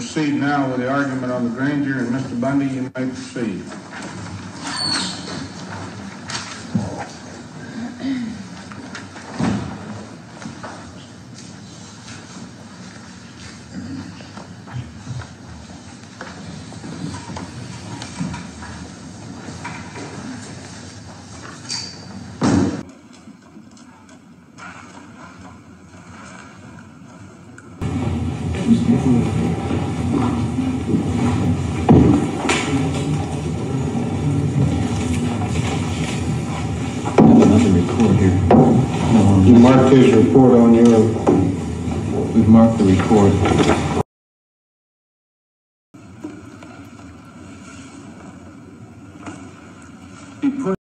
proceed now with the argument on the Granger, and Mr. Bundy, you may proceed. Another record here. You marked his report on your... We've marked the record.